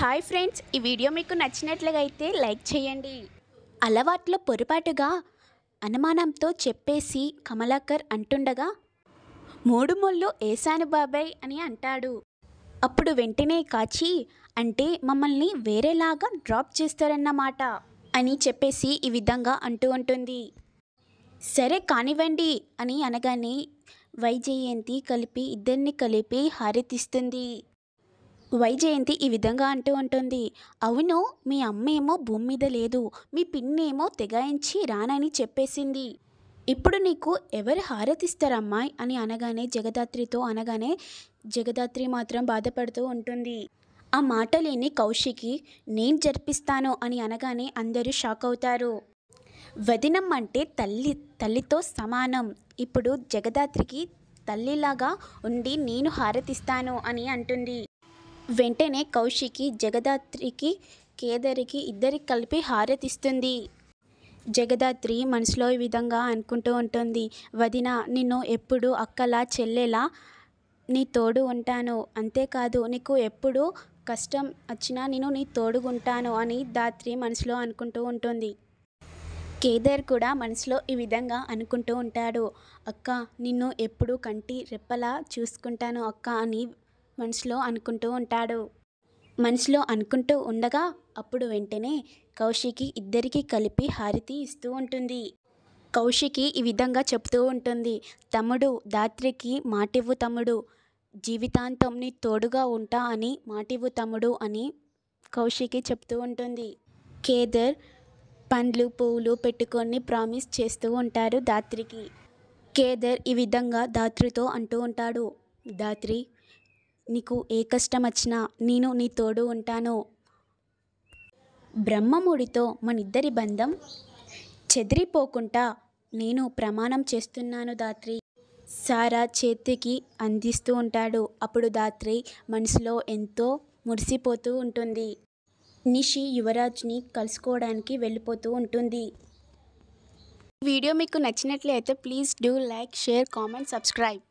Hi friends, ఈ video మీకు నచ్చినట్లుగా అయితే లైక్ చేయండి. అలవాట్లో పొరపాటుగా అనుమానంతో చెప్పేసి కమలాకర్ అంటుండగా, మూడు ముళ్ళు ఏశాను బాబాయ్ అని అంటాడు. అప్పుడు వెంటనే కాచి, అంటే మమ్మల్ని వేరేలాగా డ్రాప్ చేస్తారన్నమాట అని చెప్పేసి ఈ విధంగా అంటూ ఉంటుంది. సరే కానివ్వండి అని అనగానే వైజయంతి ఇద్దరిని కలిపి హారతిస్తుంది. వైజయంతి ఈ విధంగా అంటూ ఉంటుంది, అవును, మీ అమ్మేమో భూమి మీద లేదు, మీ పిన్నేమో తెగాయించి రానని చెప్పేసింది. ఇప్పుడు నీకు ఎవరు హారతిస్తారమ్మాయి అని అనగానే జగదాత్రి మాత్రం బాధపడుతూ ఉంటుంది. ఆ మాటలేని కౌశికి నేను జరిపిస్తాను అని అనగానే అందరూ షాక్ అవుతారు. వదినం అంటే తల్లితో సమానం. ఇప్పుడు జగదాత్రికి తల్లిలాగా ఉండి నేను హారతిస్తాను అని అంటుంది. వెంటనే కౌశికి జగదాత్రికి కేదారికి ఇద్దరికి కలిపి హారతిస్తుంది. జగదాత్రి మనసులో ఈ విధంగా అనుకుంటూ ఉంటుంది, వదిన, నిన్ను ఎప్పుడు అక్కలా చెల్లెలా నీ తోడు ఉంటాను, అంతేకాదు నీకు ఎప్పుడు కష్టం వచ్చినా నేను నీ తోడుగుంటాను అని దాత్రి మనసులో అనుకుంటూ ఉంటుంది. కేదార్ కూడా మనసులో ఈ విధంగా అనుకుంటూ ఉంటాడు, అక్క, నిన్ను ఎప్పుడు కంటి రెప్పలా చూసుకుంటాను అక్క అని మనసులో అనుకుంటూ ఉంటాడు. మనసులో అనుకుంటూ ఉండగా అప్పుడు వెంటనే కౌశికి ఇద్దరికి కలిపి హారతి ఇస్తూ ఉంటుంది. కౌశికి ఈ విధంగా చెప్తూ ఉంటుంది, తమ్ముడు, దాత్రికి మాటివ్వు తమ్ముడు, జీవితాంతం నీ తోడుగా ఉంటా అని మాటివ్వు తమ్ముడు అని కౌశికి చెప్తూ ఉంటుంది. కేదార్ పండ్లు పువ్వులు పెట్టుకొని ప్రామిస్ చేస్తూ ఉంటారు దాత్రికి. కేదార్ ఈ విధంగా దాత్రితో అంటూ ఉంటాడు, దాత్రి, నీకు ఏ కష్టం వచ్చినా నేను నీ తోడు ఉంటాను. బ్రహ్మముడితో మనిద్దరి బంధం చెదిరిపోకుండా నేను ప్రమాణం చేస్తున్నాను దాత్రి. సారా చేతికి అందిస్తూ ఉంటాడు. అప్పుడు దాత్రి మనసులో ఎంతో మురిసిపోతూ ఉంటుంది. నిషి యువరాజ్ని కలుసుకోవడానికి వెళ్ళిపోతూ ఉంటుంది. వీడియో మీకు నచ్చినట్లయితే please do like, share, comment, subscribe.